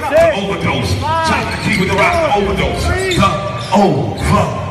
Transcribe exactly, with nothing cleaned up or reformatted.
Overdose. Chop the key with the rock. Overdose. The over.